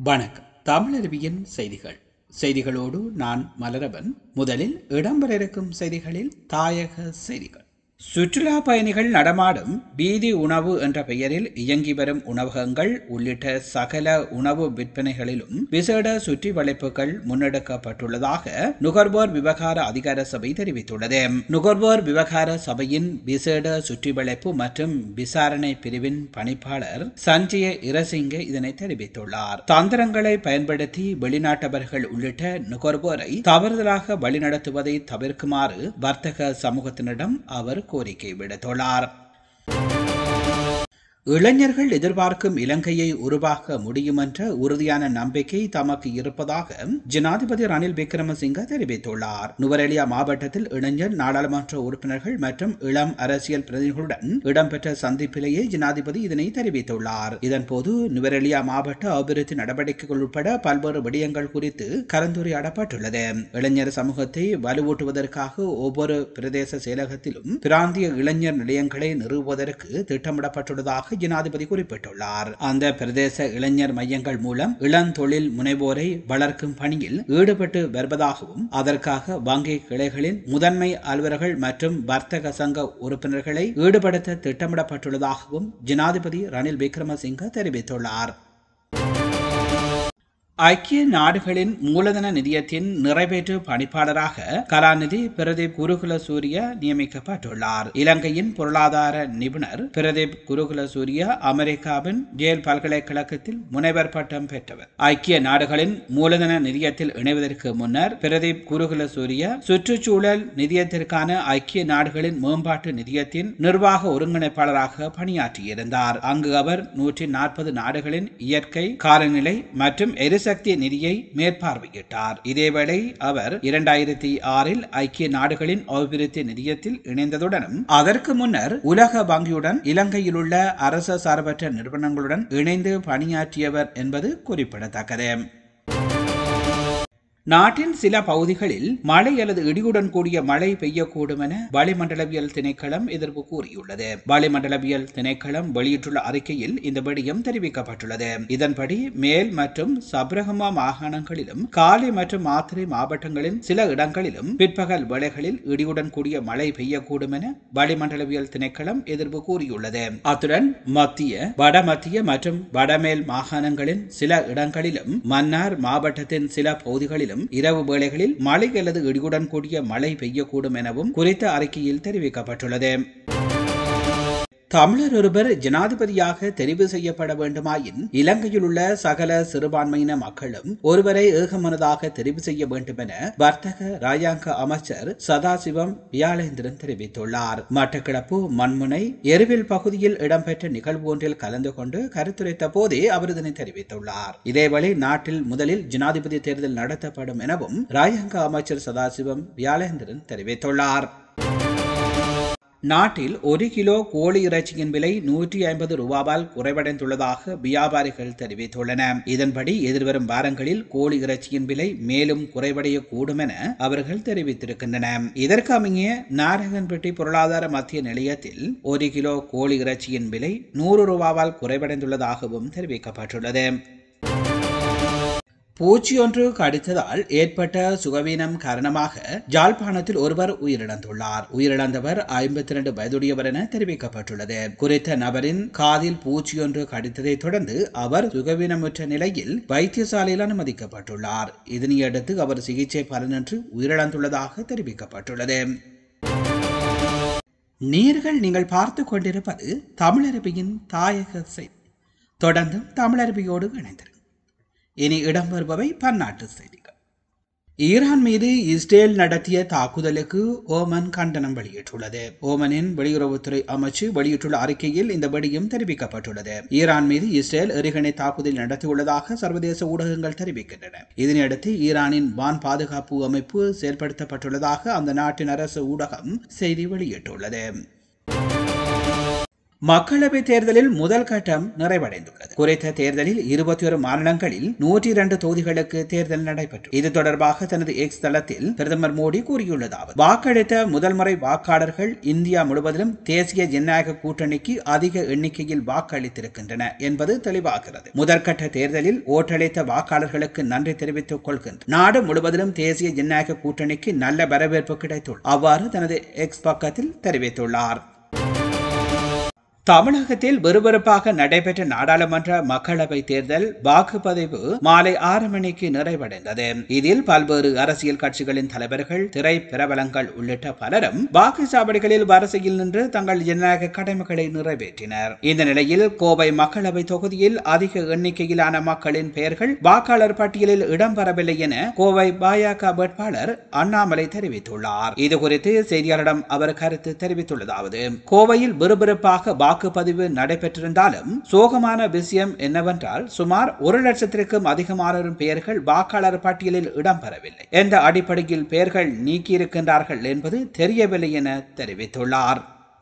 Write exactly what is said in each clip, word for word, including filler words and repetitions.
வணக்கம். தமிழருவியின் செய்திகள். செய்திகளோடு நான் மலரவன். முதலில் இடம்பெற இருக்கும் செய்திகளில் தாயக செய்திகள். சுற்றுலா பயணிகள் நடமாடும் வீதி உணவு என்ற பெயரில் இயங்கி வரும் உணவகங்கள் உள்ளிட்ட சகல உணவு விற்பனைகளிலும் விசேட சுற்றி வளைப்புகள் முன்னெடுக்கப்பட்டுள்ளதாக நுகர்வோர் விவகார அதிகார சபை தெரிவித்துள்ளது. நுகர்வோர் விவகார சபையின் விசேட சுற்றி வளைப்பு மற்றும் விசாரணை பிரிவின் பணிப்பாளர் சஞ்சய இரசிங்க இதனை தெரிவித்துள்ளார். தந்திரங்களை பயன்படுத்தி வெளிநாட்டவர்கள் உள்ளிட்ட நுகர்வோரை தவறுதலாக வழிநடத்துவதை தவிர்க்குமாறு வர்த்தக சமூகத்தினரிடம் அவர் கோரிக்கை விடுத்துள்ளார். இளைஞர்கள் எதிர்பார்க்கும் இலங்கையை உருவாக்க முடியும் என்ற உறுதியான நம்பிக்கை தமக்கு இருப்பதாக ஜனாதிபதி ரணில் விக்ரமசிங்க தெரிவித்துள்ளார். நுவரெலியா மாவட்டத்தில் இளைஞர் நாடாளுமன்ற உறுப்பினர்கள் மற்றும் இளம் அரசியல் பிரதிநிதிகளுடன் இடம்பெற்ற சந்திப்பிலேயே ஜனாதிபதி இதனை தெரிவித்துள்ளார். இதன்போது நுவரெலியா மாவட்ட அபிவிருத்தி நடவடிக்கைகள் உட்பட பல்வேறு விடயங்கள் குறித்து கலந்துரையாடப்பட்டுள்ளது. இளைஞர் சமூகத்தை வலுவூட்டுவதற்காக ஒவ்வொரு பிரதேச செயலகத்திலும் பிராந்திய இளைஞர் நிலையங்களை நிறுவுவதற்கு திட்டமிடப்பட்டுள்ளதாக ஜனாதிபதி குறிப்பிட்டுள்ளார். அந்த பிரதேச இளைஞர் மையங்கள் மூலம் இளந்தொழில் முனைவோரை வளர்க்கும் பணியில் ஈடுபட்டு வருவதாகவும் அதற்காக வங்கி கிளைகளின் முதன்மை அலுவலர்கள் மற்றும் வர்த்தக சங்க உறுப்பினர்களை ஈடுபடுத்த திட்டமிடப்பட்டுள்ளதாகவும் ஜனாதிபதி ரணில் விக்ரமசிங்க தெரிவித்துள்ளார். ஐக்கிய நாடுகளின் மூலதன நிதியத்தின் நிறைவேற்று பணிப்பாளராக கலாநிதி பிரதீப் குருகுலசூரிய நியமிக்கப்பட்டுள்ளார். இலங்கையின் பொருளாதார நிபுணர் பிரதீப் குருகுலசூரிய அமெரிக்காவின் ஜேல் பல்கலைக்கழகத்தில் முனைவர் பட்டம் பெற்றவர். ஐக்கிய நாடுகளின் மூலதன நிதியத்தில் இணைவதற்கு முன்னர் பிரதீப் குருகுலசூரிய சுற்றுச்சூழல் நிதியத்திற்கான ஐக்கிய நாடுகளின் மேம்பாட்டு நிதியத்தின் நிர்வாக ஒருங்கிணைப்பாளராக பணியாற்றியிருந்தார். அங்கு அவர் நூற்றி நாற்பது நாடுகளின் இயற்கை காலநிலை மற்றும் எரிசக்தி சக்தி நிதியை மேற்பார்வையிட்டார். இதேவேளை அவர் இரண்டாயிரத்தி ஆறில் ஐக்கிய நாடுகளின் அபிவிருத்தி நிதியத்தில் இணைந்ததுடனும் அதற்கு முன்னர் உலக வங்கியுடன் இலங்கையில் உள்ள அரச சார்பற்ற நிறுவனங்களுடன் இணைந்து பணியாற்றியவர் என்பது குறிப்பிடத்தக்கது. நாட்டின் சில பகுதிகளில் மழை அல்லது இடியுடன் கூடிய மழை பெய்யக்கூடும் என வளிமண்டலவியல் திணைக்களம் எதிர்ப்பு கூறியுள்ளது. வளிமண்டலவியல் திணைக்களம் வெளியிட்டுள்ள அறிக்கையில் இந்த விடயம் தெரிவிக்கப்பட்டுள்ளது. இதன்படி மேல் மற்றும் சப்ரகமா மாகாணங்களிலும் காலி மற்றும் மாத்தறை மாவட்டங்களின் சில இடங்களிலும் பிற்பகல் வேளைகளில் இடியுடன் கூடிய மழை பெய்யக்கூடும் என வளிமண்டலவியல் திணைக்களம் எதிர்ப்பு கூறியுள்ளது. அத்துடன் மத்திய வடமத்திய மற்றும் வடமேல் மாகாணங்களின் சில இடங்களிலும் மன்னார் மாவட்டத்தின் சில பகுதிகளிலும் இரவு வேளைகளில் மழை அல்லது இடியுடன் கூடிய மழை பெய்யக்கூடும் எனவும் குறித்த அறிக்கையில் தெரிவிக்கப்பட்டுள்ளது. தமிழர் ஒருவர் ஜனாதிபதியாக தெரிவு செய்யப்பட வேண்டுமாயின் இலங்கையில் உள்ள சகல சிறுபான்மையின மக்களும் ஒருவரை ஏகமனதாக தெரிவு செய்ய வேண்டும் என வர்த்தக ராஜாங்க அமைச்சர் சதாசிவம் வியாழேந்திரன் தெரிவித்துள்ளார். மட்டக்களப்பு மண்முனை எருவில் பகுதியில் இடம்பெற்ற நிகழ்வு ஒன்றில் கலந்து கொண்டு கருத்துரைத்த போதே அவர் இதனை தெரிவித்துள்ளார். இதேவேளை நாட்டில் முதலில் ஜனாதிபதி தேர்தல் நடத்தப்படும் எனவும் ராஜாங்க அமைச்சர் சதாசிவம் வியாழேந்திரன் தெரிவித்துள்ளார். நாட்டில் ஒரு கிலோ கோழி இறைச்சியின் விலை நூற்றி ஐம்பது ரூபாவால் குறைவடைந்துள்ளதாக வியாபாரிகள் தெரிவித்துள்ளனர். இதன்படி எதிர்வரும் வாரங்களில் கோழி இறைச்சியின் விலை மேலும் குறைவடையக்கூடும் என அவர்கள் தெரிவித்திருக்கின்றனர். இதற்கு அமைய நாரகன்பட்டி பொருளாதார மத்திய நிலையத்தில் ஒரு கிலோ கோழி இறைச்சியின் விலை நூறு ரூபாவால் குறைவடைந்துள்ளதாகவும் தெரிவிக்கப்பட்டுள்ளது. பூச்சி ஒன்று கடித்ததால் ஏற்பட்ட சுகவீனம் காரணமாக ஜாழ்ப்பாணத்தில் ஒருவர் உயிரிழந்துள்ளார். உயிரிழந்தவர் ஐம்பத்தி இரண்டு வயதுடையவர் என தெரிவிக்கப்பட்டுள்ளது. குறித்த நபரின் காதில் பூச்சி ஒன்று கடித்ததை தொடர்ந்து அவர் சுகவீனமுற்ற நிலையில் வைத்தியசாலையில் அனுமதிக்கப்பட்டுள்ளார். இதனையடுத்து அவர் சிகிச்சை பலனின்றி உயிரிழந்துள்ளதாக தெரிவிக்கப்பட்டுள்ளது. நீர்கள் நீங்கள் பார்த்து கொண்டிருப்பது தமிழரபியின் தாயக செய்தி. தொடர்ந்தும் தமிழரபியோடு இணைந்திருங்கள். இனி இடம்பெறுபவை பன்னாட்டு செய்திகள். ஈரான் மீது இஸ்ரேல் நடத்திய தாக்குதலுக்கு ஓமன் கண்டனம் வெளியிட்டுள்ளது. ஓமனின் வெளியுறவுத்துறை அமைச்சு வெளியிட்டுள்ள அறிக்கையில் இந்த விடயம் தெரிவிக்கப்பட்டுள்ளது. ஈரான் மீது இஸ்ரேல் எறிகணை தாக்குதல் நடத்தியுள்ளதாக சர்வதேச ஊடகங்கள் தெரிவிக்கின்றன. இதனையடுத்து ஈரானின் வான் பாதுகாப்பு அமைப்பு செயல்படுத்தப்பட்டுள்ளதாக அந்த நாட்டின் அரசு ஊடகம் செய்தி வெளியிட்டுள்ளது. மக்களவை தேர்தலில் முதல் கட்டம் நிறைவடைந்துள்ளது. குறித்த தேர்தலில் இருபத்தி ஒரு மாநிலங்களில் நூற்றி இரண்டு தொகுதிகளுக்கு தேர்தல் நடைபெற்று இது தொடர்பாக தனது எக்ஸ் தளத்தில் பிரதமர் மோடி கூறியுள்ளதாவது, வாக்களித்த முதல் முறை வாக்காளர்கள் இந்தியா முழுவதிலும் தேசிய ஜனநாயக கூட்டணிக்கு அதிக எண்ணிக்கையில் வாக்களித்திருக்கின்றன என்பது தெளிவாகிறது. முதற்கட்ட தேர்தலில் ஓட்டளித்த வாக்காளர்களுக்கு நன்றி தெரிவித்துக் கொள்கின்றனர். நாடு முழுவதிலும் தேசிய ஜனநாயக கூட்டணிக்கு நல்ல வரவேற்பு கிடைத்துள்ளது. அவ்வாறு தனது எக்ஸ் பக்கத்தில் தெரிவித்துள்ளார். தமிழகத்தில் விறுவிறுப்பாக நடைபெற்ற நாடாளுமன்ற மக்களவை தேர்தல் வாக்குப்பதிவு மாலை ஆறு மணிக்கு நிறைவடைந்தது. இதில் பல்வேறு அரசியல் கட்சிகளின் தலைவர்கள், திரை பிரபலங்கள் உள்ளிட்ட பலரும் வாக்குச்சாவடிகளில் வரிசையில் நின்று தங்கள் ஜனநாயக கடமைகளை நிறைவேற்றினர். இந்த நிலையில் கோவை மக்களவை தொகுதியில் அதிக எண்ணிக்கையிலான மக்களின் பெயர்கள் வாக்காளர் பட்டியலில் இடம்பெறவில்லை என கோவை பாஜக வேட்பாளர் அண்ணாமலை தெரிவித்துள்ளார். இதுகுறித்து செய்தியாளரிடம் அவர் கருத்து தெரிவித்துள்ளதாவது, கோவையில் விறுவிறுப்பாக வாக்குப்பதிவு நடைபெற்றிருந்தாலும் சோகமான விஷயம் என்னவென்றால் சுமார் ஒரு லட்சத்திற்கும் அதிகமானோரின் பெயர்கள் வாக்காளர் பட்டியலில் இடம்பெறவில்லை. எந்த அடிப்படையில் பெயர்கள் நீக்கியிருக்கின்றார்கள் என்பது தெரியவில்லை என தெரிவித்துள்ளார்.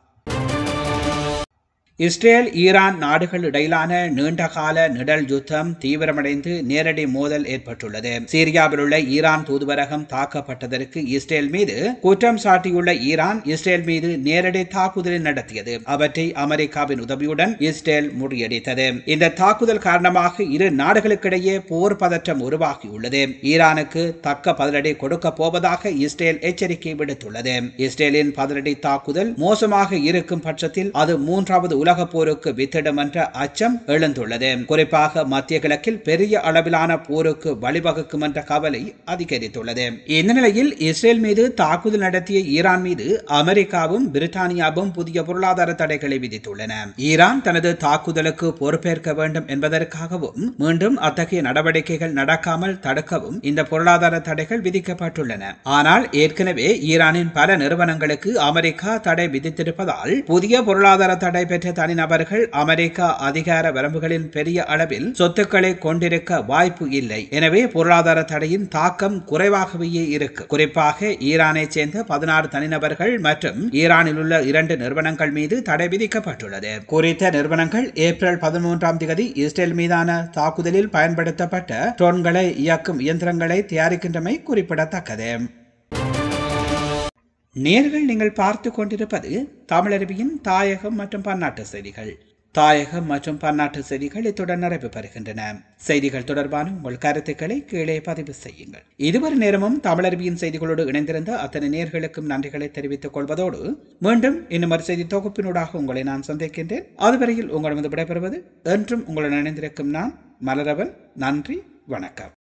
இஸ்ரேல் ஈரான் நாடுகள் இடையிலான நீண்டகால நிழல் யுத்தம் தீவிரமடைந்து நேரடி மோதல் ஏற்பட்டுள்ளது. சீரியாவில் உள்ள ஈரான் தூதுவரகம் தாக்கப்பட்டதற்கு இஸ்ரேல் மீது குற்றம் சாட்டியுள்ள ஈரான் இஸ்ரேல் மீது நேரடி தாக்குதலை நடத்தியது. அவற்றை அமெரிக்காவின் உதவியுடன் இஸ்ரேல் முறியடித்தது. இந்த தாக்குதல் காரணமாக இரு நாடுகளுக்கிடையே போர் பதற்றம் உருவாகியுள்ளது. ஈரானுக்கு தக்க பதிலடி கொடுக்க போவதாக இஸ்ரேல் எச்சரிக்கை விடுத்துள்ளது. இஸ்ரேலின் பதிலடி தாக்குதல் மோசமாக இருக்கும் பட்சத்தில் அது மூன்றாவது உலக போருக்கு வித்திடும் என்ற அச்சம் எழுந்துள்ளது. குறிப்பாக மத்திய கிழக்கில் பெரிய அளவிலான போருக்கு வழிவகுக்கும் என்ற கவலை அதிகரித்துள்ளது. இந்த நிலையில் இஸ்ரேல் மீது தாக்குதல் நடத்திய ஈரான் மீது அமெரிக்காவும் பிரிட்டானியாவும் புதிய பொருளாதார தடைகளை விதித்துள்ளன. ஈரான் தனது தாக்குதலுக்கு பொறுப்பேற்க வேண்டும் என்பதற்காகவும் மீண்டும் அத்தகைய நடவடிக்கைகள் நடக்காமல் தடுக்கவும் இந்த பொருளாதார தடைகள் விதிக்கப்பட்டுள்ளன. ஆனால் ஏற்கனவே ஈரானின் பல நிறுவனங்களுக்கு அமெரிக்கா தடை விதித்திருப்பதால் புதிய பொருளாதார தடை பெற்ற தனிநபர்கள் அமெரிக்கா அதிகார வரம்புகளின் பெரிய அளவில் சொத்துக்களை கொண்டிருக்க வாய்ப்பு இல்லை. எனவே பொருளாதார தடையின் தாக்கம் குறைவாகவே இருக்கு. குறிப்பாக ஈரானை சேர்ந்த பதினாறு தனிநபர்கள் மற்றும் ஈரானில் உள்ள இரண்டு நிறுவனங்கள் மீது தடை விதிக்கப்பட்டுள்ளது. குறித்த நிறுவனங்கள் ஏப்ரல் பதிமூன்றாம் தேதி இஸ்ரேல் மீதான தாக்குதலில் பயன்படுத்தப்பட்ட ட்ரோன்களை இயக்கும் இயந்திரங்களை தயாரிக்கின்றமை குறிப்பிடத்தக்கது. நேர்கள் நீங்கள் பார்த்து கொண்டிருப்பது தமிழருவியின் தாயகம் மற்றும் பன்னாட்டு செய்திகள். தாயகம் மற்றும் பன்னாட்டு செய்திகள் இத்துடன் நிறைவு பெறுகின்றன. செய்திகள் தொடர்பான உங்கள் கருத்துக்களை கீழே பதிவு செய்யுங்கள். இதுவரை நேரமும் தமிழருவியின் செய்திகளோடு இணைந்திருந்த அத்தனை நேர்களுக்கும் நன்றிகளை தெரிவித்துக் கொள்வதோடு மீண்டும் இன்னும் ஒரு செய்தி தொகுப்பினூடாக உங்களை நான் சந்திக்கின்றேன். அதுவரையில் உங்களிடம் விடைபெறுவது என்றும் உங்களுடன் இணைந்திருக்கும் நான் மலரவன். நன்றி, வணக்கம்.